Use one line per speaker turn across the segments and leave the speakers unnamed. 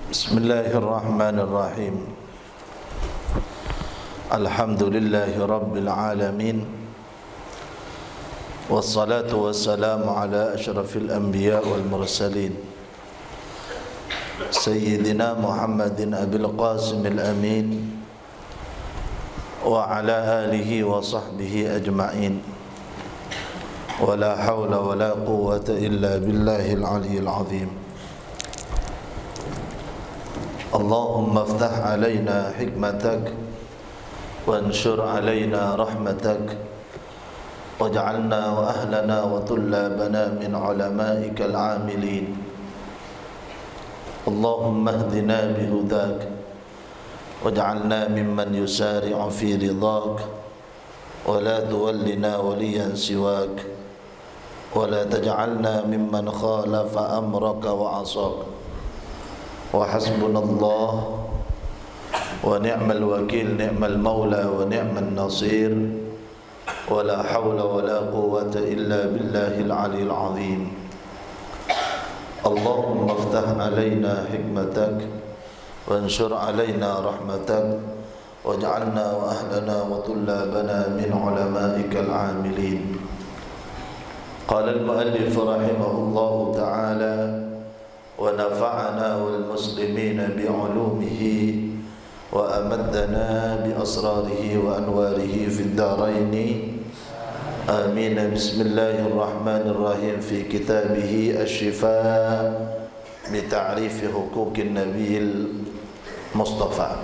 Bismillahirrahmanirrahim. Alhamdulillahi rabbil alamin. Wassalatu wassalamu ala asyrafil anbiya wal mursalin Sayyidina Muhammadin abil qasimil amin wa ala alihi wa sahbihi ajma'in. Wa la hawla wa la quwwata illa billahil aliyyil azim. Allahumma aftah alaina hikmatak wanshur alaina rahmatak waj'alna wa ahlana wa tullabana min ulama'ikal amilin. Allahumma ihdina bihudak waj'alna mimman yusari'u fi ridak wa la tuwallina waliyan siwak wa la taj'alna mimman khalafa amraka wa asak. Wa hasbunallah wa ni'mal wakil, ni'mal maula wa ni'mal nasir. Wa la hawla wa la quwwata illa billahil aliyyil azim. Allahumma aftah alaina hikmatak wanshur alaina rahmatak waj'alna wa ahlana wa tullabana min ulama'ikal amilin. Qala al-muallif rahimahullahu ta'ala wa nafa'ana wal muslimina bi'ulumihi wa amaddana bi asrarihi wa anwarihi fid daraini amin. Bismillahirrahmanirrahim. Fi kitabih asy-Syifa bi ta'rif huquqin nabiyil mustafa.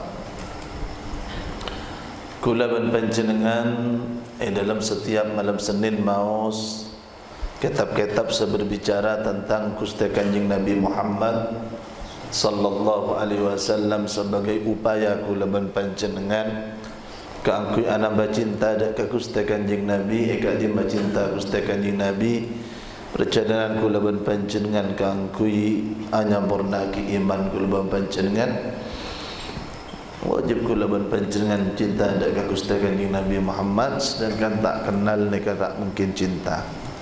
Kula ban panjenengan dalam setiap malam Senin maus kitab-kitab berbicara tentang Gusti Kanjeng Nabi Muhammad sallallahu alaihi wasallam sebagai upaya kula ban panjenengan kaangkui ana bacinta dak ka Gusti Kanjeng Nabi eka di bacinta Gusti Kanjeng Nabi perjalanan kula ban panjenengan kaangkui anyampurna ki iman kula ban panjenengan wajib kula ban panjenengan cinta dak ka Gusti Kanjeng Nabi Muhammad sedangkan tak kenal nika tak mungkin cinta.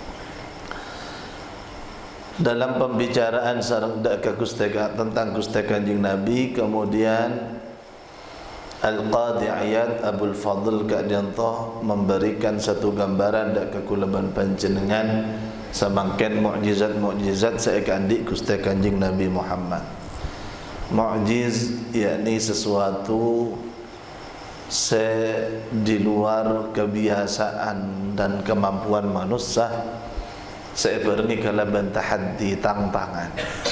Dalam pembicaraan tentang Gusti Kanjeng Nabi, kemudian Al-Qadhi Iyad Abul Fadl Ka'diantoh memberikan satu gambaran dak kekulaban panjenengan samangken mukjizat saekandik Gusti Kanjeng Nabi Muhammad. Mukjiz yakni sesuatu di luar kebiasaan dan kemampuan manusia. Saya berni kalaban tahaddi tantangan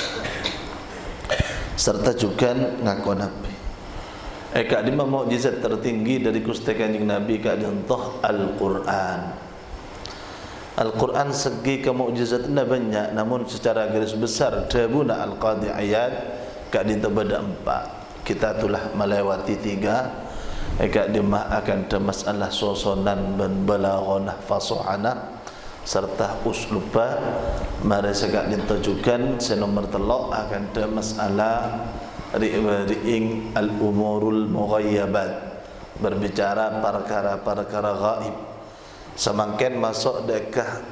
serta juga ngaku Nabi. Eka lima mukjizat tertinggi dari Gusti Kanjeng Nabi kadantoh Al-Quran. Al-Quran segi kemukjizatnya banyak, namun secara garis besar dabuna Al-Qadhi Iyad kadinto beda 4. Kita telah melewati 3. Eka dimah akan ada masalah sosonan dan balaghonah fasohana serta usluba. Mari segak ditujukan senomor telok akan ada masalah ri'ing al-umurul mughayyabat, berbicara perkara-perkara gaib. Semangken masuk dekah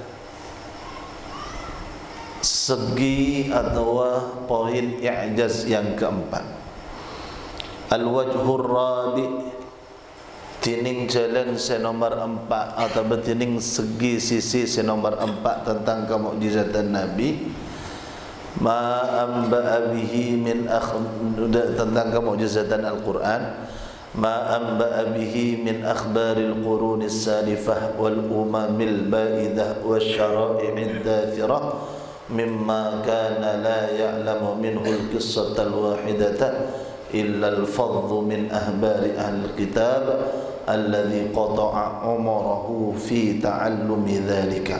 segi atau poin i'jaz yang keempat. Al-wajhur rabi, tining jalan senomor 4 atau betining segi sisi senomor 4 tentang kemukjizatan Nabi. Ma amba'a bihi min tentang kemukjizatan Al-Quran. Ma amba'a bihi min akhbaril qurunis salifah wal umamil ba'idah wasyara'i'id dathirah mimma kana la ya'lamu minhu al-qissatal wahidata illa al-fadhu min ahbari ahli kitab alladhi qata'a umarahu fi ta'allumi dhalika.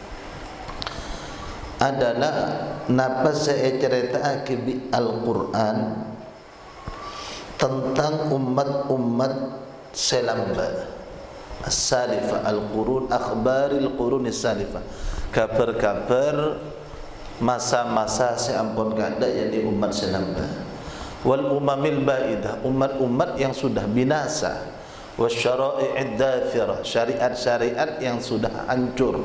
Adalah napa saya cerita bi Al-Quran tentang umat-umat selamba as-salifah, al-qurun, akhbaril qurun as-salifah, kabar-kabar masa-masa seampun kada yakni umat selamba, wal umamil baidah, umat-umat yang sudah binasa, wasyara'i'id dathirah, syariat-syariat yang sudah hancur,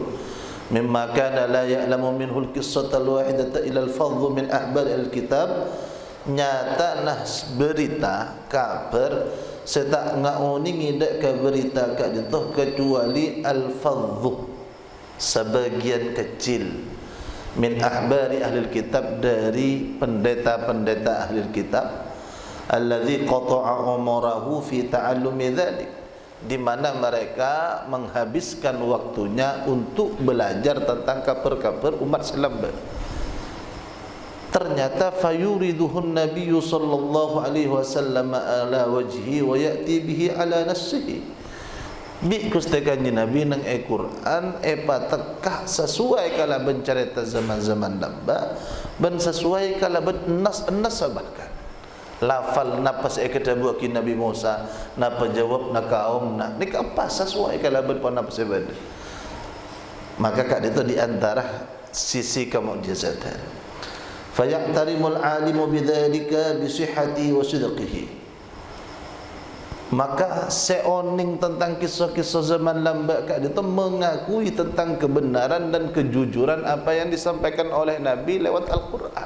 mimma kana la ya'lamu minhu al-qissatal wahidata ila al-fadhu min ahbar al-kitab nyata nah berita kabar setak ngaoni ngidak ke berita kak jentoh kecuali al-fadhu sebagian kecil min ahbari ahli kitab dari pendeta-pendeta ahli kitab alladzi qata'a umrahu fi ta'allumi dzalik, di mana mereka menghabiskan waktunya untuk belajar tentang kabar-kabar umat Islam. Ternyata fayuriduhun nabiyyu sallallahu alaihi wasallam ala wajhi wa ya'ti bihi ala nafsihi. Bi kustekannya Nabi nang Quran epa tekah sesuai kala bencarita zaman-zaman lamba ben sesuai kala ben nas bahkan. Lafal napas ekadabu ki Nabi Musa napa jawab nak kaum nak ni apa sesuai kala ben pon napas ebad. Maka kak itu di antara sisi kemukjizatan. Fayaqtarimul alimu bidzalika bisihhati wa sidqihi. Maka seoning tentang kisah-kisah zaman lamba kak itu mengakui tentang kebenaran dan kejujuran apa yang disampaikan oleh Nabi lewat Al-Quran.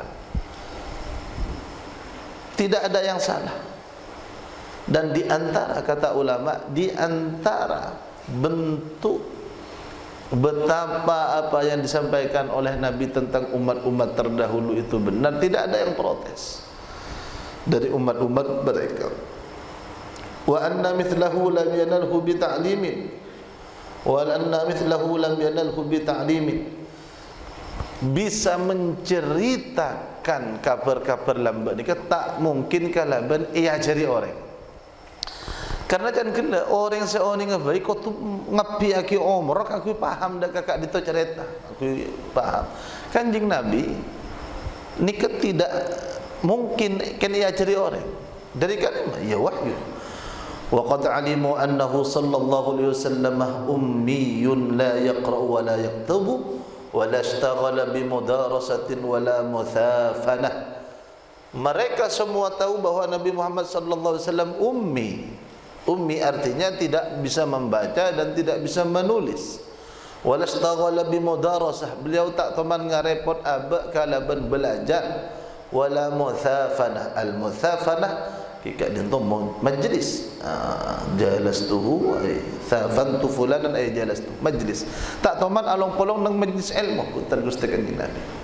Tidak ada yang salah. Dan di antara kata ulama, di antara bentuk betapa apa yang disampaikan oleh Nabi tentang umat-umat terdahulu itu benar, tidak ada yang protes dari umat-umat mereka. Wa anna mithlahu lam yanalhu bi ta'limin wa anna mithlahu lam yanalhu bi ta'limin, bisa menceritakan kabar-kabar lambat ni tak mungkin kalaban iajari orang. Karena kan kena orang seorang yang baik kau tu ngapi aki umrah aku paham dah kakak dito cerita aku paham kanjeng Nabi ni tidak mungkin kan ia cari orang dari kalimah ya wahyu. Wa qad alimu annahu sallallahu alaihi wasallam ummiyun la yaqra wa la yaktubu wa la ishtaghala bi mudarasatin wa la muthafanah. Mereka semua tahu bahwa Nabi Muhammad sallallahu alaihi wasallam ummi. Ummi artinya tidak bisa membaca dan tidak bisa menulis. Wala istaghala bi mudarasah, beliau tak teman ngarepot abak kalaban belajar. Wala muthafanah, al muthafanah kika dinto majlis. Jalastuhu ay thafantu fulanan ay jalastu majlis. Tak teman along polong nang majlis ilmu kuntan gustakan Nabi.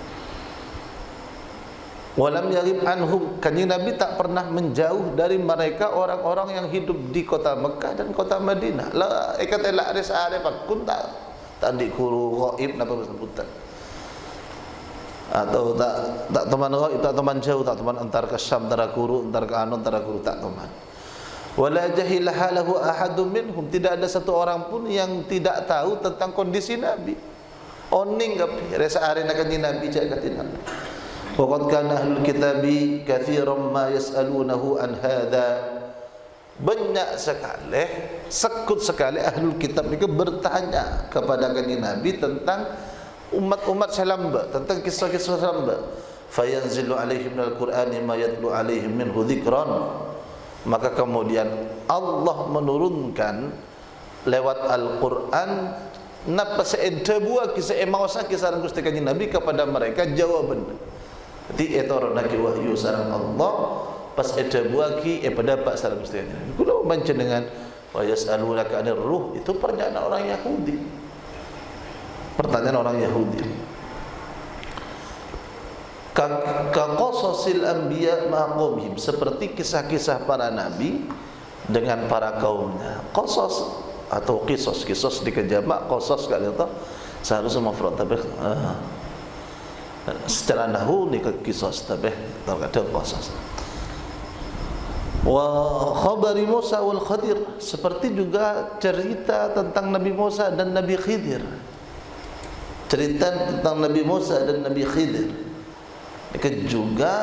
Walam yarib anhum, kanjeng Nabi tak pernah menjauh dari mereka orang-orang yang hidup di kota Mekah dan kota Madinah. La ikat elak res are pak kun tak di guru ghaib napa sebutan. Atau tak teman ghaib, tak teman jauh, tak teman antar ke Syam, antara guru, antar ke Anon, antara guru tak teman. Wala jahila halahu ahadum minhum, tidak ada satu orang pun yang tidak tahu tentang kondisi Nabi. Oning gapi res are nak kanjeng Nabi cak katina. Waqad kana ahlul kitabi katsiran ma yas'alunahu an hadza. Banyak sekali, sekut sekali ahlul kitab itu bertanya kepada kanjeng Nabi tentang umat-umat selamba, tentang kisah-kisah selamba. Fayanzilu alaihim minal qur'ani ma yatlu alaihim minhu dzikran. Maka kemudian Allah menurunkan lewat Al-Qur'an napa seedabua kisah emausa kisah Gusti kanjeng Nabi kepada mereka jawaban. Ti etoro naki wahyu sareng Allah pas ada buaki pendapat sareng Gusti Allah. Kula baca dengan wa yasalunaka anir ruh, itu pertanyaan orang Yahudi. Pertanyaan orang Yahudi. Ka qasasil anbiya maqamhim, seperti kisah-kisah para nabi dengan para kaumnya. Qasas atau qisas dikejamak qasas kali itu seharusnya mafrad tapi secara nahwu ni kisah tabeh terkadang qasas. Wa khabari Musa wal Khadir, seperti juga cerita tentang Nabi Musa dan Nabi Khidir. Cerita tentang Nabi Musa dan Nabi Khidir. Ini juga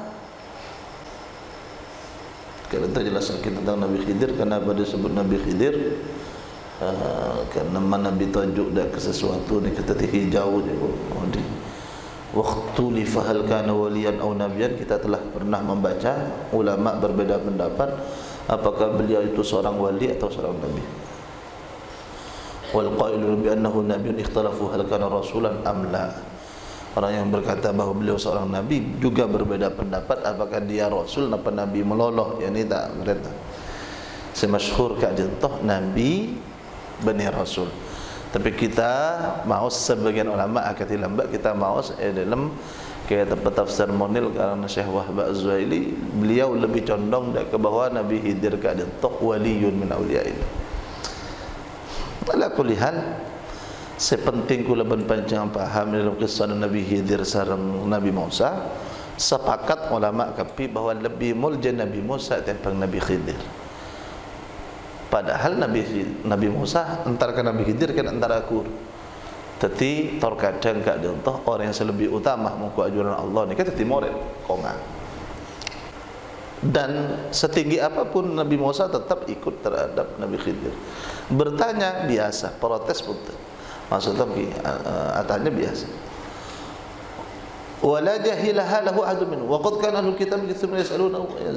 kalau kita jelaskan tentang Nabi Khidir, kenapa disebut Nabi Khidir? Karena Nabi tajuk dak ke sesuatu ni kata hijau je. Waktu lifahal kana waliyan atau nabiyan, kita telah pernah membaca ulama berbeda pendapat apakah beliau itu seorang wali atau seorang nabi. Wal qailun bi annahu nabiyyun ikhtalafu hal kana rasulan am la. Orang yang berkata bahawa beliau seorang nabi juga berbeda pendapat apakah dia rasul apa nabi meloloh. Yang ini tak mereka. Semasyhur ka jentoh nabi bani rasul. Tapi kita mau sebagian ulama akati lambat kita mau dalam kayak tafsir monil karena Syekh Wahab Az-Zuhaili beliau lebih condong ke bahwa Nabi Khidir ka jentoh waliyun min auliyaillah. Ala kulli hal sepenting kula ban panjang paham dalam kisah Nabi Khidir sareng Nabi Musa, sepakat ulama kapi bahwa lebih mulja Nabi Musa timbang Nabi Khidir. Padahal Nabi Musa antara ke Nabi Khidir kan antara akur. Tetapi terkadang gak contoh orang yang lebih utama muka ajaran Allah ni kan tetapi moret kongang. Dan setinggi apapun Nabi Musa tetap ikut terhadap Nabi Khidir. Bertanya biasa, protes pun maksudnya atanya biasa. Wala jahilaha lahu ahadun min wa qad kana ahlul kitab yasaluna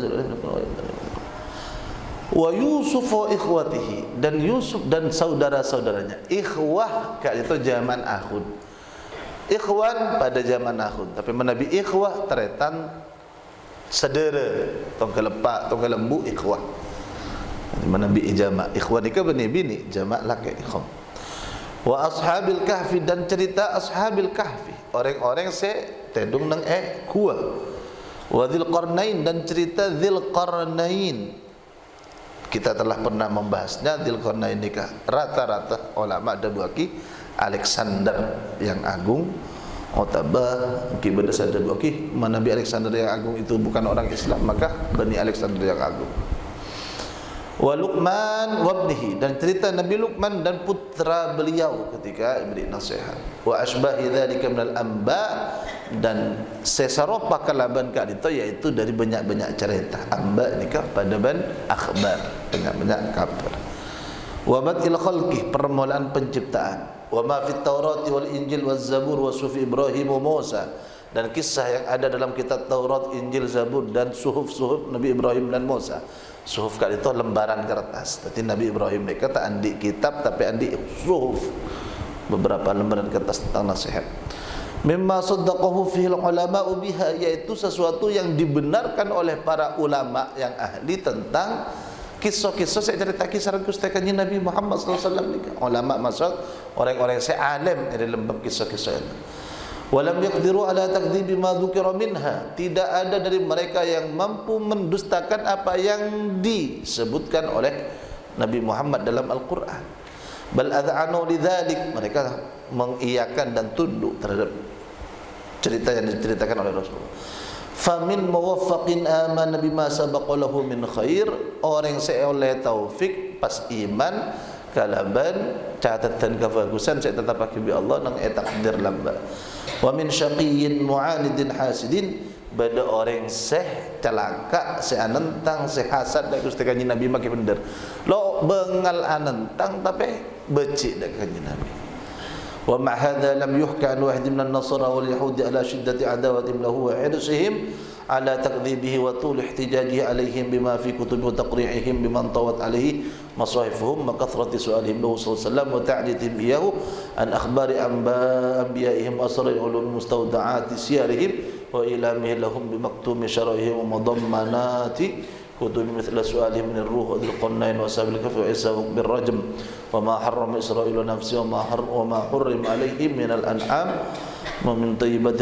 wa Yusuf wa ikhwatihi, dan Yusuf dan saudara-saudaranya. Ikhwah itu zaman akhud. Ikhwan pada zaman akhud, tapi Nabi ikhwah teretan saudara, tong kelepak, tong kelembu ikhwah. Nabi ijama ikhwan itu bini jamak laki ikhwah. Wa ashabil kahfi, dan cerita ashabil kahfi, orang-orang se tedung nang kuah. Wa dzil qarnain, dan cerita dzil qarnain kita telah pernah membahasnya. Dzil qarnain nikah rata-rata ulama ada buaki Alexander yang agung, Otabah kibadah ada buaki Nabi Alexander yang agung itu bukan orang Islam, maka Bani Alexander yang agung. Wa Luqman wa ibnihi, dan cerita Nabi Luqman dan putra beliau ketika beri nasihat. Wa asbahi dzalika minal amba, dan sesaropa kalaban ka itu yaitu dari banyak-banyak cerita. Amba nikah pada ban akhbar, banyak-banyak kabar. Wa badil khalqi, permulaan penciptaan. Wa ma fit Taurat wal Injil waz Zabur wa sufi Ibrahim wa Musa, dan kisah yang ada dalam kitab Taurat, Injil, Zabur dan suhuf-suhuf Nabi Ibrahim dan Musa. Suhuf kat itu lembaran kertas. Tapi Nabi Ibrahim mereka tak andi kitab tapi andi suhuf, beberapa lembaran kertas tentang nasihat. Mimma saddaqahu fihi ulama'u biha, yaitu sesuatu yang dibenarkan oleh para ulama yang ahli tentang kisah-kisah. Saya cerita kisah Kanjeng Nabi Muhammad SAW. Ulama maksud orang-orang yang alim dari lembab kisah-kisah itu. Walam yaqdiru ala takdzibi ma dzukira minha, tidak ada dari mereka yang mampu mendustakan apa yang disebutkan oleh Nabi Muhammad dalam Al-Qur'an. Bal ad'anu lidzalik, mereka mengiyakan dan tunduk terhadap cerita yang diceritakan oleh Rasulullah. Famin muwaffaqin amana bima sabaqa lahu min khair, orang yang oleh taufik pas iman kalaban catatan kebagusan saya tetap pakai bi Allah nang takdir lamba. Wa min syaqiyyin mu'anidin hasidin, bada orang seh celaka se anentang se hasad dak Gusti Kanjeng Nabi make bener. Lo bengal anentang tapi becik dak Kanjeng Nabi. Wa ma hadza lam yuhka an wahid min an-nasara wal yahudi ala shiddati adawatihim lahu wa irsihim ala takdzibihi wa tul ihtijajihi alaihim bima fi kutubi wa taqri'ihim biman tawat alaihi masahifuhum wa kathrati su'alihim lahu sallallahu alaihi wasallam wa ta'jitihim iyahu an akhbari anbiya'ihim wa asrar ulum mustawda'ati siyarihim wa ilamihi lahum bimaktumi syara'ihim wa madammanati kutubi mithla su'alihim min ar-ruh wa dhil qannain wa sabil kafi wa isahum bir rajm wa ma harrama isra'ilu nafsi wa ma hurrim alaihim min al-an'am wa min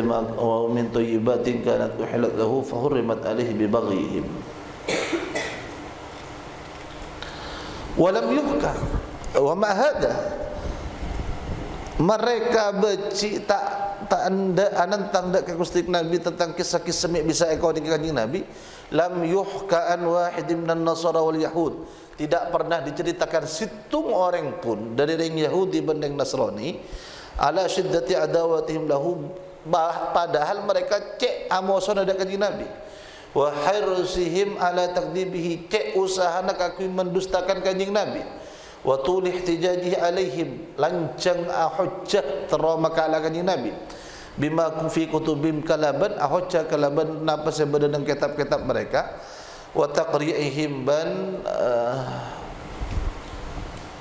thayyibatin kanat uhilat lahu fa hurrimat alaihi bi baghihim. Walam yuhka wa ma hadha, mereka beci tak anda anantang dak ke Gusti Nabi tentang kisah-kisah bisa ekor di Kanjeng Nabi. Lam yuhka an wahid minan nasara wal yahud, tidak pernah diceritakan situng orang pun dari orang Yahudi banding Nasrani ala syiddati adawatihim lahu, padahal mereka cek amoson ada Kanjeng Nabi. Wa hirsihim ala takdzibihi, cek usaha nak aku mendustakan Kanjeng Nabi. Wa tul ihtijajihi alaihim, lancang hujjah terima kala Kanjeng Nabi. Bima fi kutubim kalaban, hujjah kalaban napa sebeda dengan kitab-kitab mereka. Wa taqri'ihim ban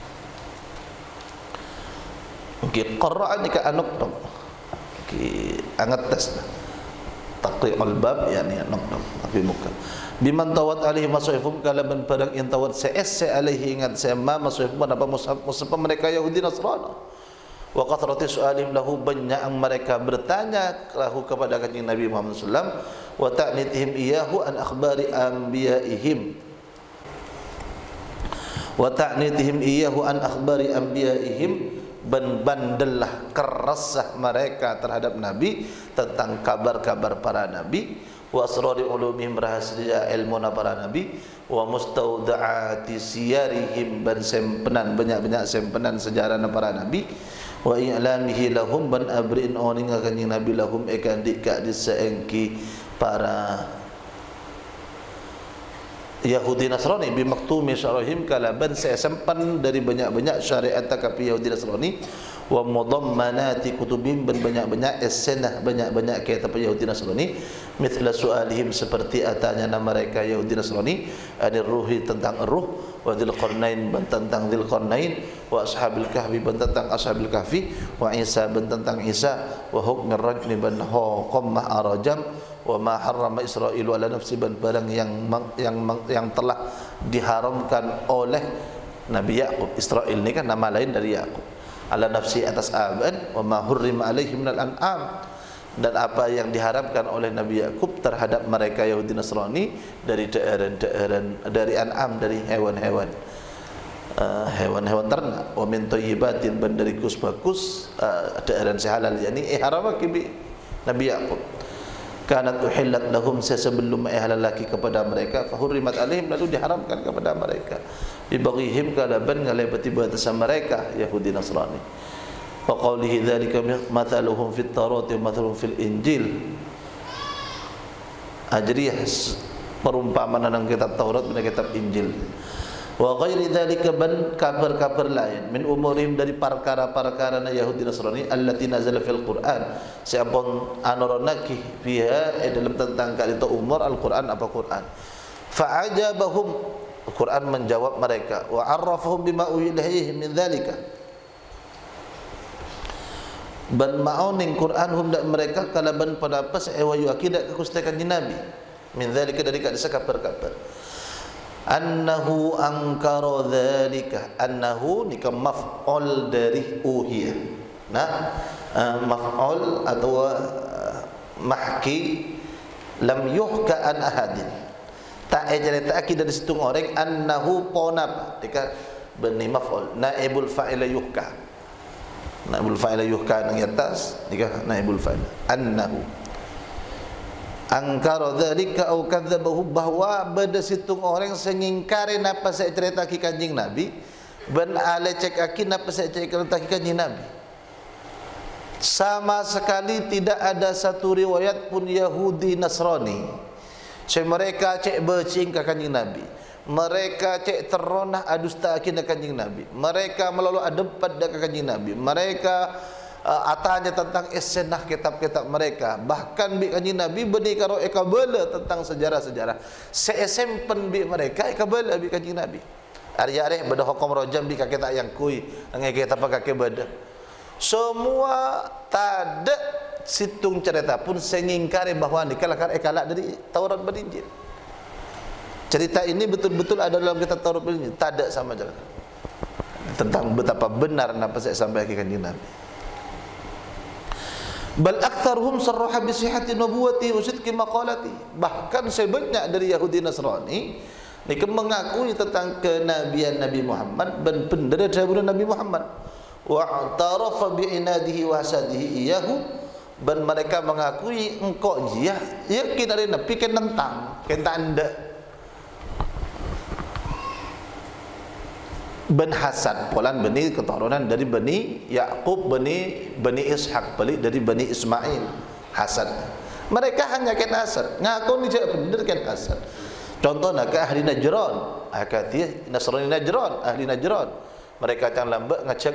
qira'an ka anuk angat tes taqri'ul bab yani nok tapi muka biman tawat alaihi masahifum kalaban barang in tawat se alaihi ingat sama masahifum apa mushaf mereka Yahudi Nasrani wa kathrati su'alihim lahu banyak mereka bertanya lahu kepada kanjeng Nabi Muhammad sallallahu alaihi wasallam wa ta'nitihim iyahu an akhbari anbiya'ihim wa ta'nitihim iyahu an akhbari anbiya'ihim bandellah kerasah mereka terhadap Nabi tentang kabar-kabar para Nabi wa asrari ulumihim rahasia ilmu para Nabi wa mustaudaati siyarihim ban sempenan banyak-banyak sempenan sejarah para Nabi wa i'lamihi lahum ban abrin oning kanjeng Nabi lahum ekandik ka disaengki para Yahudi Nasrani bimaktumi syarahim kalaban saya sempan dari banyak-banyak syariat takapi Yahudi Nasrani wa mudammanati kutubim dan banyak-banyak esenah banyak-banyak kitab Yahudi Nasrani mithla su'alihim seperti atanya mereka Yahudi Nasrani anir ruhi tentang ruh wa dzil qarnain ban tentang dzil qarnain wa ashabil kahfi ban tentang ashabil kahfi wa Isa ban tentang Isa wa hukmir rajmi ban hukum ma'arajam wa ma harrama Israilu ala nafsi ban barang yang telah diharamkan oleh Nabi Yaqub. Israil ini kan nama lain dari Yaqub. Ala nafsi atas aban wa ma hurrima alaihi minal an'am dan apa yang diharamkan oleh Nabi Yaqub terhadap mereka Yahudi Nasrani dari daerah dari an'am dari hewan-hewan hewan-hewan ternak wa min thayyibatin ban dari bagus daerah sehalal yani haramaki bi Nabi Yaqub kanat uhillat lahum sebelum halal laki kepada mereka fahurrimat alaihim lalu diharamkan kepada mereka bibaghihim kalaban ngalebati batasan mereka Yahudi Nasrani wa qawlihi dzalika mathaluhum fit Taurat wa mathaluhum fil Injil ajriyah perumpamaan dalam kitab Taurat dan kitab Injil wa ghairi dzalika ban kabar-kabar lain min umurihim dari perkara-perkara Yahudi Nasrani allati nazala fil Quran siapun anoronaki fiha dalam tentang kali itu umur Al-Quran apa Quran fa'ajabahum Al-Quran menjawab mereka wa arrafahum bima uhilaihim min dzalika ban ma'oning Quran hum dak mereka kalaban pada apa sewa akidah kekustakan Nabi min dzalika dari kadisa kabar-kabar annahu angkara dzalika annahu nikah maf'ul dari uhiya nah maf'ul atau mahki lam yuhka an ahadin tak cerita akid dari situ orang annahu ponap dika benih maf'ul naibul fa'ila yuhka naibul fa'ila yuhka nang atas dika naibul fa'ila annahu angkara dzalika au kadzabahu bahwa beda situng orang sengingkari napa saya cerita ki kanjing Nabi ben ale cek aki napa saya cerita ki kanjing Nabi sama sekali tidak ada satu riwayat pun Yahudi Nasrani mereka cek becing ke kanjing Nabi mereka cek teronah adusta ki kanjing Nabi mereka melalu adep pada kanjing Nabi mereka atanya tentang esenah kitab-kitab mereka bahkan bi kanjing Nabi beni karo ekabala tentang sejarah-sejarah seesempen bi mereka ekabala bi kanjing Nabi ari-ari beda hukum rajam bi kakek yang kui ngai kita pakai beda semua tada situng cerita pun sengingkari bahwa nikalakar ekalak dari Taurat dan Injil cerita ini betul-betul ada dalam kitab Taurat dan Injil tada sama jalan tentang betapa benar apa saya sampaikan kanjing Nabi bal aktsaruhum sarraha bi sihhati nubuwwati wa sidqi maqalati bahkan sebanyak dari Yahudi Nasrani mereka mengakui tentang kenabian Nabi Muhammad dan benar daripada Nabi Muhammad wa i'tarafa bi inadihi wa hasadihi iyahu dan mereka mengakui engkau dia yakin dari Nabi kan tentang kan tanda Ben Hasan polan bani keturunan dari Bani Yaqub Bani Ishaq balik dari Bani Ismail Hasan mereka hanya kan Hasan ngaku ni je benar kan Hasan contohnya ke ahli Najran akati Nasrani Najran ahli Najran mereka yang lambat ngecek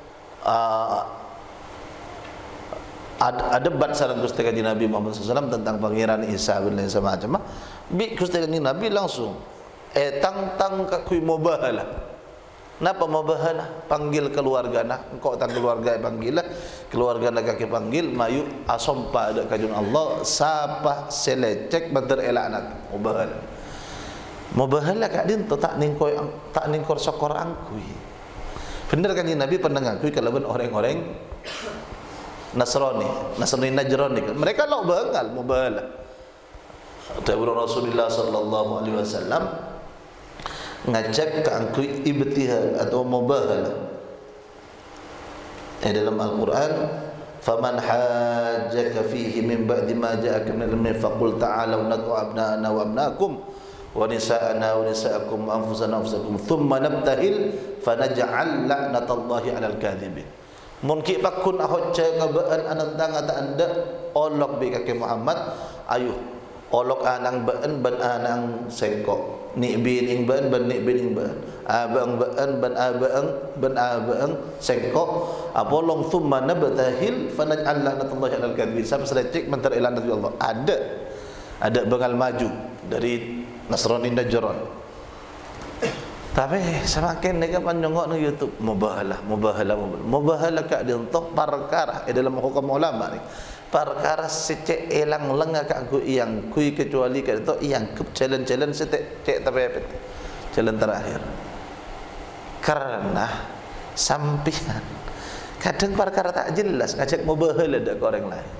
ada debat sareng Gusti Kanjeng Nabi Muhammad SAW tentang pangeran Isa bin lain semacam bi Gusti Kanjeng Nabi langsung tang kakui mubahalah Napa mubahalah? Panggil keluarga nak, engkau tang keluarga panggil lah, keluarga nak kaki panggil, mayu asompa ada kajun Allah, sapa selecek bentar elak nak mubahalah. Mubahalah kak din tu tak ningkor sokor angkui. Benar kan Nabi pernah ngakui kalau orang-orang Nasrani Najrani, mereka lo bangal mubahalah. Dawuh Rasulullah sallallahu alaihi wasallam ngajak ke angkui ibtihal atau mubahalah. Dalam Al-Quran, faman hajjaka fihi min ba'di ma ja'aka min al-ilmi faqul ta'alu nad'u abna'ana wa abna'akum wa nisa'ana wa nisa'akum wa anfusana wa anfusakum thumma nabtahil fanaj'al la'natallahi 'alal kadhibin. Mungkin pakun ahocca kabaan anantang ata anda olok bi kake Muhammad, ayuh olok anang baan ban anang sengkok. Ni bin ing ban ni bin ing ban abang ban ban abang sengkok apolong thumma nabtahil fanaj'al la'natallahi 'alal kadhibin. Sampai selecek mentar ilan Nabi Allah. Ada bengal maju dari Nasrani Najran. Tapi semakin mereka panjangok di YouTube mubahalah kak dia untuk perkara dalam hukum ulama ni. Perkara secek elang lengah kat aku yang kui kecuali kat itu yang kup challenge secek tapi challenge terakhir. Karena sampian kadang perkara tak jelas ngajak mubahalah dak ke orang lain.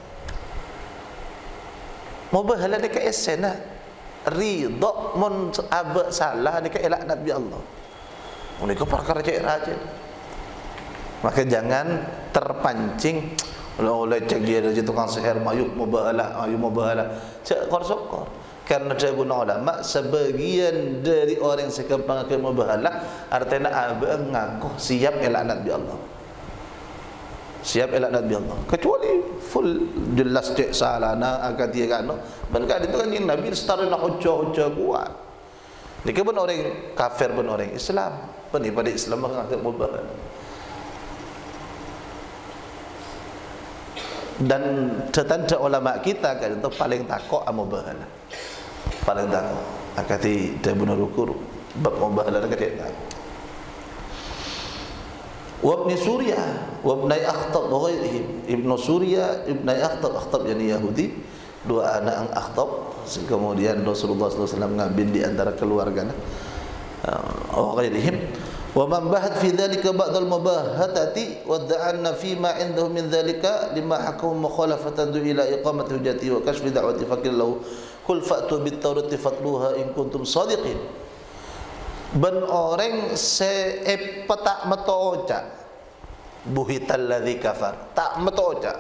Mubahalah ni ke esena ridha mun abak salah ni ke elak Nabi Allah. Ini ke perkara cek rajin. Maka jangan terpancing oleh cek dia dari tukang sihir mayuk mubahalah cek kor-sokor. Karena saya guna ulama sebagian dari orang yang sekampang ke mubahalah artinya abang ngaku siap elak Nabi Allah, siap elak Nabi Allah, kecuali full jelas cek salah na akan dia kan bahkan itu kan yang Nabi setara nak hujah kuat. Ni kan orang kafir pun orang Islam pun pada Islam mengaku mubahalah. Dan tanda ulama kita kan itu paling takut mubahalah, paling takut akati dia bunuh rukur bab mubahalah dekat tak. Wa ibn Surya wa ibn Akhtab wa ghairihim. Ibnu Surya, ibn Akhtab yani Yahudi, dua anak Akhtab. Kemudian Rasulullah sallallahu alaihi wasallam ngambil di antara keluarganya. Wa ghairihim. Wa man bahat fi dhalika ba'd al-mubahatati wa da'anna fi ma indahu min dhalika lima hakamu mukhalafatan ila iqamati hujjati wa kashfi da'wati faqil lahu kul fa'tu bit tawrati fatluha in kuntum sadiqin. Ben orang se petak metoca buhital ladzi kafar tak metoca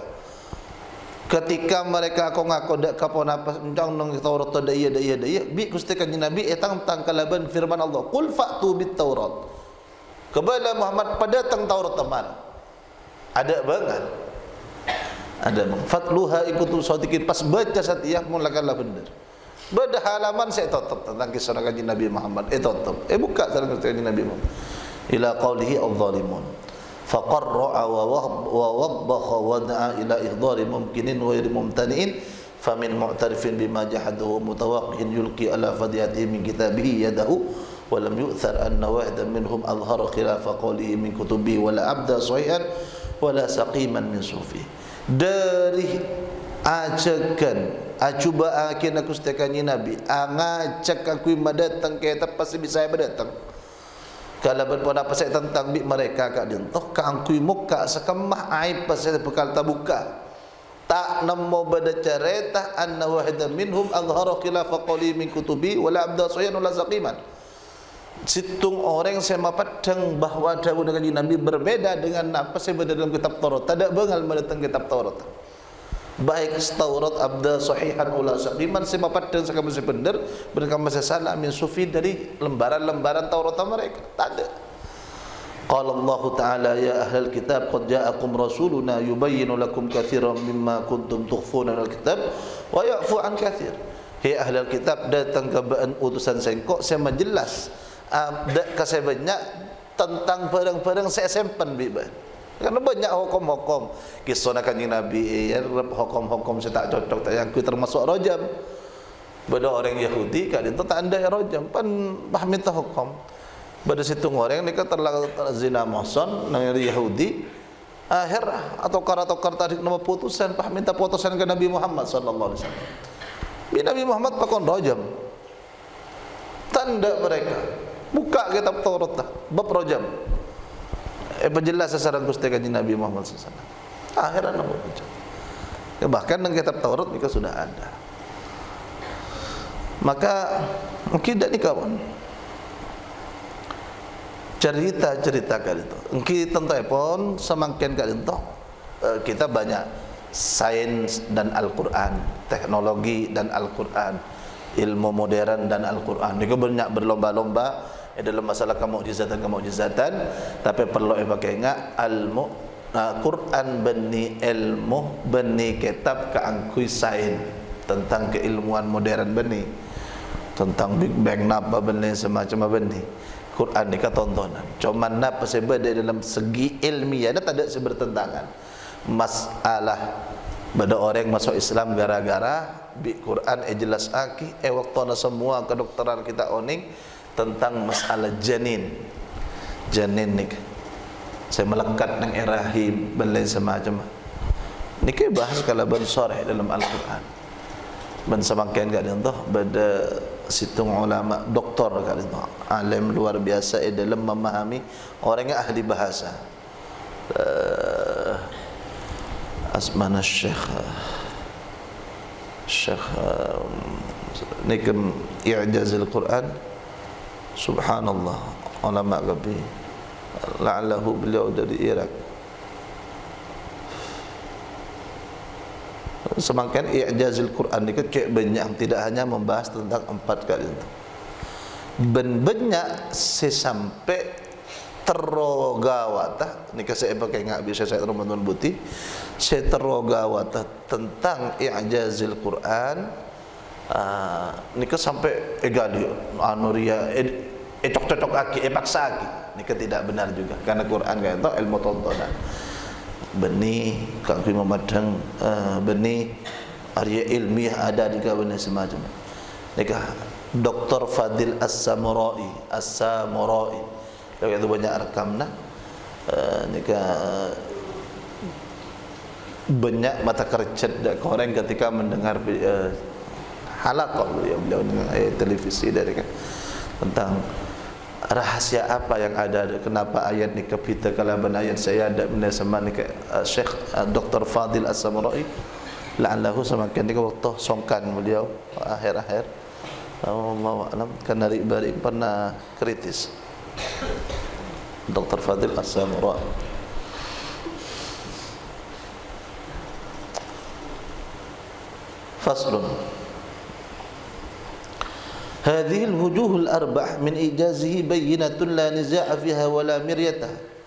ketika mereka ngaku dak kapon apa undang nang Taurat daya bi gusti kanjeng Nabi etang tangkalaban firman Allah qul fa'tu bit taurat kepada Muhammad pada tang Taurat teman ada banget ada bang fatluha ikutul sadiqin pas baca satiyah mulakanlah benar beda halaman saya tutup tentang kisah kanjeng Nabi Muhammad tutup buka tentang kisah kanjeng Nabi Muhammad ila qaulihi adh-dhalimun faqarra'a wa wabbakha wa da'a ila ihdari mumkinin wa ghairi mumtani'in famin mu'tarifin bima jahaduhu mutawaqqihin yulqi ala fadiyatihi min kitabihi yadahu wa lam yu'thar anna wahidan minhum adhhara khilafa qawlihi min kutubihi wa la abda sahihan wa la saqiman min sufi. Dari ajakan acuba akin aku setakannya Nabi ngajak aku madatang ke pasti bisa berdatang kalau berpada apa saya tentang bi mereka kak dintoh ka angkui muka sekemah aib pasal bekal tabuka tak namo bada cerita anna wahidan minhum azhara khilafa qawli min kutubi wala abda sayan wala saqiman. Situng orang saya mapadang bahawa dawuh kanjeng Nabi berbeda dengan apa saya berada dalam kitab Taurat. Tak bengal mendatang kitab Taurat. Baik Taurat abda sahihan wala saqiman saya mapadang sakam saya benar berkam saya salah min sufi dari lembaran-lembaran Taurat mereka. Tak ada. Qala Allah Ta'ala ya ahlal kitab qad ja'akum rasuluna yubayyinu lakum katsiran mimma kuntum tukhfuna minal kitab wa ya'fu an katsir. Hai ahlal kitab datang kebaan utusan sengkok saya menjelas saya banyak tentang barang-barang saya simpan biban. Karena banyak hukum-hukum kisah kanjeng Nabi hukum-hukum saya tak cocok tak yang termasuk rajam. Beda orang Yahudi kan itu tak ada rajam pan paham itu hukum. pada situ orang ni terlalu zina mohson nang Yahudi akhir atau kar tarik nama putusan pah minta putusan ke Nabi Muhammad sallallahu alaihi wasallam. Nabi Muhammad pakon rajam. Tanda mereka buka kitab Taurat dah bab rajam. Penjelas sasaran Gusti Kanjeng Nabi Muhammad sallallahu alaihi wasallam. Akhiran nama rajam. Bahkan dalam kitab Taurat mereka sudah ada. Maka mungkin tak ni kawan cerita kali itu. Mungkin tentu pun semakin kali itu kita banyak sains dan Al-Quran, teknologi dan Al-Quran, ilmu modern dan Al-Quran. Mereka banyak berlomba-lomba dalam masalah kemukjizatan, tapi perlu pakai ingat Al-Quran beni ilmu beni kitab keangkui sains tentang keilmuan modern beni, tentang Big Bang napa beni semacam beni. Quran ni tontonan. Cuma napa sebab dalam segi ilmiah tak ada bertentangan. Masalah pada orang masuk Islam gara-gara bi Quran jelas aki waktu semua kedokteran kita oning tentang masalah janin ni saya melekat nang rahim beli semacam ni ke bahas kalau ban sore dalam Al-Quran ban semakin gak contoh pada situng ulama doktor kali itu alim luar biasa dalam memahami orang yang ahli bahasa asmana Syekh nikem i'jazil Quran subhanallah ulama gabi la'allahu beliau dari Irak semakin i'jazil Quran ni kecek banyak tidak hanya membahas tentang 4 kali itu banyak sampai terogawata ni saya pakai enggak bisa saya Ramadan buti saya terogawata tentang i'jazil Quran ni sampai egali anuria cocok aki paksa aki ni tidak benar juga karena Quran kan itu ilmu tontonan benih kaki memadang benih arya ilmiah ada di kawan semacam nikah Dr. Fadil As-Samurai kalau itu banyak rekam nak nikah banyak mata kerja koreng ketika mendengar halaqah beliau dengan televisi dari kan tentang rahasia apa yang ada kenapa ayat ni kepita kalaban ayat saya ada benda sama ni Syekh Dr. Fadil As-Samurai la'allahu semakin ni waktu songkan beliau akhir-akhir Allah alam karena bari pernah kritis Dr. Fadil As-Samurai faslun هذه الوجوه الأربع من إيجازه بينة لا نزاع فيها ولا مرية.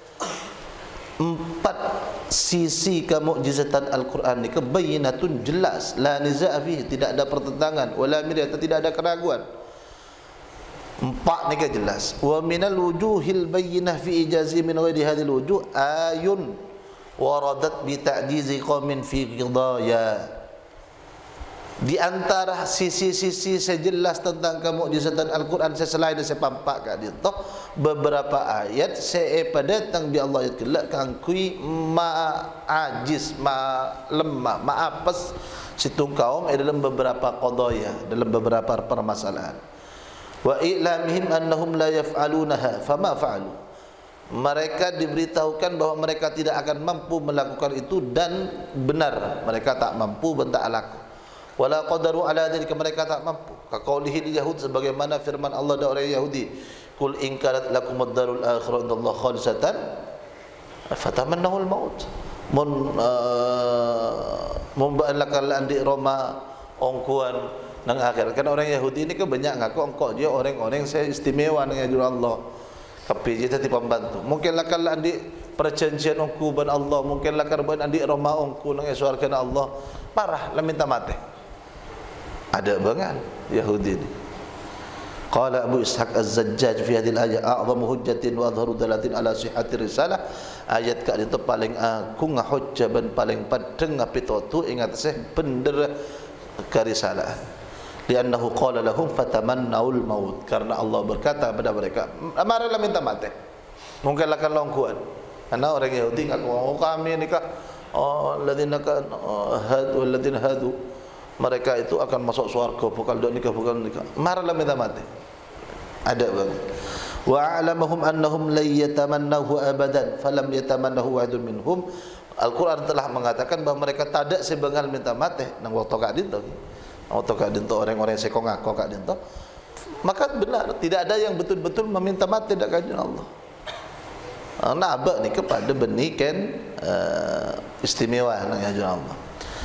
4 sisi kemukjizatan Al-Quran ni kebayinatun jelas, la niza' fihi tidak ada pertentangan, wala miryah tidak ada keraguan. 4 ni ke jelas. Wa minal wujuhil bayyinah fi ijazi min ghairi hadhil wujuh ayun waradat bi ta'jizi qaumin fi qidaya. Di antara sisi-sisi sejelas tentang kemukjizatan Al-Quran selain saya pampak kat dia tu beberapa ayat saya pada datang bi Allah ayat kelak kangkui ma ajiz ma lemah ma apes situng kaum dalam beberapa qadaya dalam beberapa permasalahan wa i'lamihim annahum la yaf'alunaha fama fa'alu mereka diberitahukan bahwa mereka tidak akan mampu melakukan itu dan benar mereka tak mampu bentak laku wala qadaru ala dzalika mereka tak mampu kaqaulihi lil yahud sebagaimana firman Allah dan orang Yahudi qul in kanat lakum ad-darul akhirah indallahi khalisatan fatamannahul maut membalakal andi Roma ongkuan nang akhir kan orang Yahudi ini ke banyak ngaku engkau dia orang-orang saya istimewa dengan Allah tapi dia tadi pembantu mungkin lakal andi perjanjian ongku ban Allah mungkin lakar ban andi Roma ongku nang surga Allah parah la minta mati ada banget Yahudi ni. Qala Abu Ishaq Az-Zajjaj fi hadhihi al-ayah a'zamu hujjatin wa adharu dalatin ala sihhati risalah. Ayat kat itu paling aku ngahujjah ban paling padeng ngapi tu ingat saya bener ke risalah. li'annahu qala lahum fatamannaul maut, karena Allah berkata kepada mereka, marilah minta mati. Mungkinlah kan longkuan. Karena orang Yahudi ngaku, oh kami nikah, oh ladzina kan hadu ladzina hadu, mereka itu akan masuk surga bukan nikah, bukan nikah. Marilah minta mati. Ada banget. Wa a'lamahum annahum la yatamannahu abadan falam yatamannahu wa'dun minhum. Al-Quran telah mengatakan bahawa mereka tak ada sebengal minta mati nang waktu kak dinto. Waktu kak dinto orang-orang sekong ngaku kak dinto. Maka benar tidak ada yang betul-betul meminta mati dak kajian Allah. Nabak ni kepada benikan istimewa nang kajian Allah.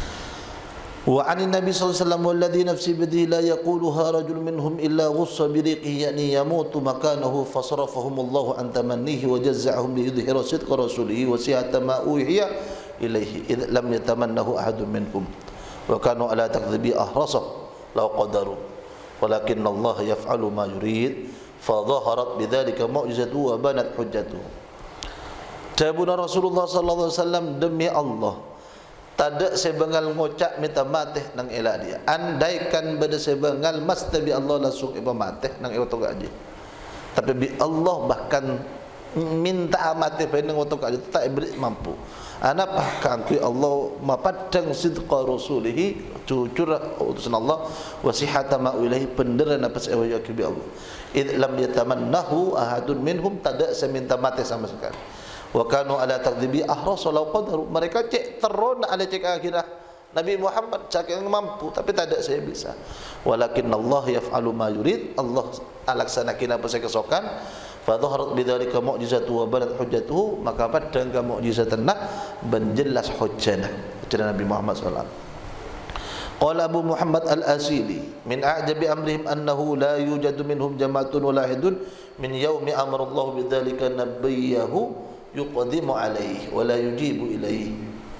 Wa 'ani Nabi sallallahu alaihi wasallam walladhi nafsi biyadihi la yaquluha rajul minhum illa ghussa biriqihi yani yamutu makanahu fasarafahum Allah an tamannihi wa jazza'ahum li yudhhira sidqa rasulihi wa sihhata ma uhiya ilaihi id lam yatamannahu ahadun minhum wa kanu ala takdhibi ahrasa law qadaru walakinna Allah yaf'alu ma yurid fa dhaharat bidzalika mu'jizatuhu wa banat hujjatuhu. Jawabuna Rasulullah sallallahu alaihi wasallam, demi Allah tak sebengal ngocak minta mati nang elak dia. Andaikan beda sebengal mesti bi Allah langsung iba mati nang waktu gaji. Tapi bi Allah bahkan minta mati pada waktu gaji tak beri mampu. Anapa kangkui Allah mapadang sidqa rasulihi, jujur utusan Allah, wasihata ma ilahi penderan apa sewa bi Allah. Id lam yatamannahu ahadun minhum, tak seminta mati sama sekali. Wa kanu ala takdzibi ahras law qadaru, mereka cek terona ala cek akhirah Nabi Muhammad cak yang mampu tapi tak ada saya bisa. Walakin Allah yaf'alu ma yurid, Allah alaksanakan apa saya kesokan. Fa dhaharat bidzalika mu'jizatu wa balat hujjatuhu, maka padang mu'jizatna benjelas hujjana Nabi Muhammad sallallahu alaihi wasallam. Qala Abu Muhammad Al-Asili min a'jabi amrihim annahu la yujadu minhum jama'atun walahidun min yaumi amara Allah bidzalika nabiyahu yuqdimu alaihi wa la yujibu ilaihi.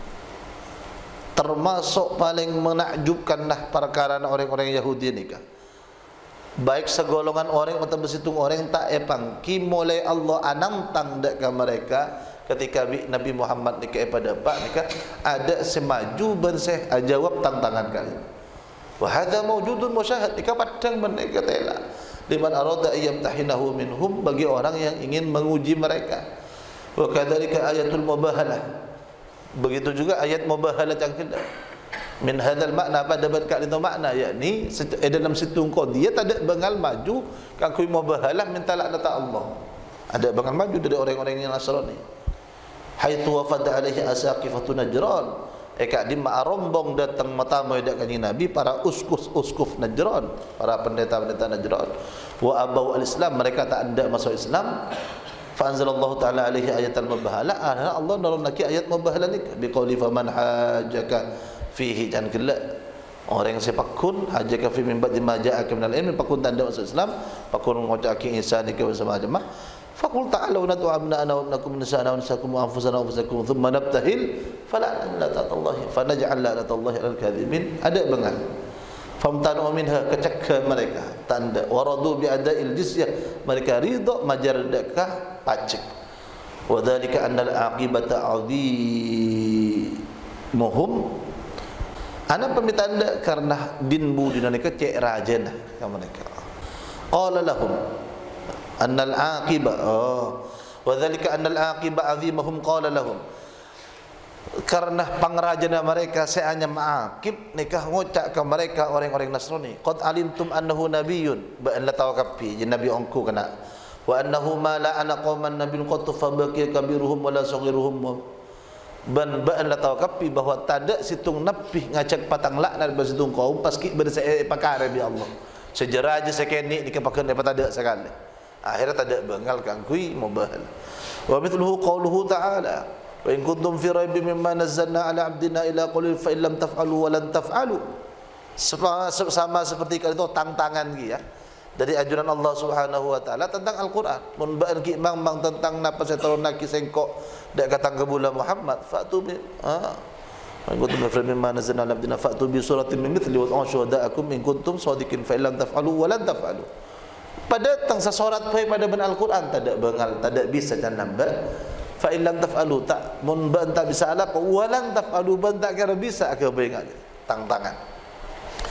Termasuk paling menakjubkanlah perkara orang-orang Yahudi ni kah, baik segolongan orang atau bersitung orang tak epang ki mulai Allah anantang dak ka mereka ketika Nabi Muhammad ni kepada pak ni kah ada semaju benseh jawab tantangan kali. Wa hadza mawjudun musyahad, ika padang mereka tela liman arada ayyamtahinahu minhum, bagi orang yang ingin menguji mereka. Wa kadzalika ayatul mubahalah, begitu juga ayat mubahalah yang kedua. Min hadzal makna, pada berkat itu makna yakni dalam situng kau dia tak ada bengal maju kangkui mubahalah minta laknat Allah. Ada bengal maju dari orang-orang yang Nasrani. Haitsu wafada alaihi asaqifatu Najran, eka di rombong datang matamu dak kanjeng Nabi para uskuf Najran, para pendeta-pendeta Najran. Wa abau al-Islam, mereka tak ada masuk Islam. Fa'anzalallahu ta'ala alaihi ayatal mubahalah, Allah narunaki ayat mubahalah ni biqauli faman hajaka fihi, dan kelak orang yang sepakun hajaka fi min ba'di ma ja'aka minal ilmi, pakun tanda masuk Islam, pakun ngocaki insan ni ke bersama jemaah, faqul ta'alu nadu abna'ana wa abnakum nisa'ana wa nisakum wa anfusana wa anfusakum thumma nabtahil fala la'natallahi fanaj'al la'natallahi alal kadhibin. Ada bengal famtanu minha, kecek mereka tanda waradu bi adail jizyah, mereka ridha majar dakah pajak. Wa dzalika annal aqibata azimuhum, ana pemitanda karena din budina nika cek rajana ka mereka. Qala lahum annal aqiba, wa dzalika annal aqiba azimuhum, qala lahum, karena pangrajana mereka seanya ma'akib nikah ngocak ke mereka orang-orang Nasrani, qad alimtum annahu nabiyyun, ba an la tawakkafi nabi ongku kena, wa annahu ma la ana qauman nabiyyun qad fa baqiya kabiruhum wa la saghiruhum, ban ba an la tawakkafi bahwa tak situng nabi ngacak patang laknat bersitung kaum paski bersai pakare bi Allah sejarah aja sekeni dikepakeun dapat ada sekali akhirnya tak ada bengal kangkui mubahal. Wa mithluhu qauluhu ta'ala wa in kuntum fi raibin mimma nazzalna ala abdina ila qulil fa illam taf'alu wa lan taf'alu, sama seperti kali itu tantangan ya dari ajuran Allah Subhanahu wa taala tentang Al-Qur'an. Mun ba'an ki mang tentang napa setorona ki sengkok dak katang ke bulan Muhammad fa'tu bi kuntum fi raibin mimma nazzalna ala abdina fa'tu bi suratin min mithli wa syuhada'akum in kuntum shadiqin fa illam taf'alu wa lan taf'alu. Pada tang sesorat pada ben Al-Qur'an tak ada bengal, tak ada bisa dan nambah. Fa illam taf'alu, tak mun ban tak bisa ala walan taf'alu, ban tak kira bisa ke bengal tantangan.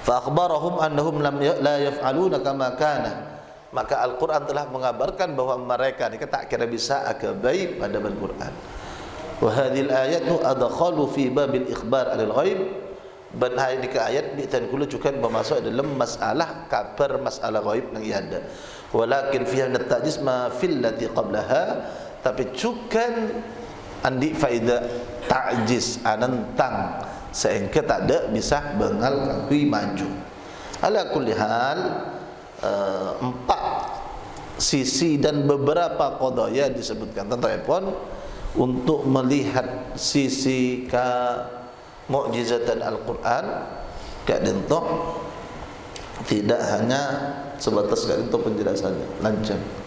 fa akhbarahum annahum la yaf'aluna kama kana. Maka Al-Quran telah mengabarkan bahwa mereka ni tak kira bisa akabai pada Al-Quran. Wa hadhil ayatu adkhalu fi babil ikhbar anil ghaib. Dan ayat ni tan kulu cukan bermasuk dalam masalah kabar masalah ghaib yang ada. Walakin fiha natajis ma fil lati qablaha, tapi cukan andi faedah ta'jiz anantang sehingga tak ada bisa bengal kakui maju. Ala kulli hal, empat sisi dan beberapa qadaya disebutkan tentang pun untuk melihat sisi mukjizatan Al-Quran kak dentok tidak hanya sebatas kak dentok penjelasannya lancang.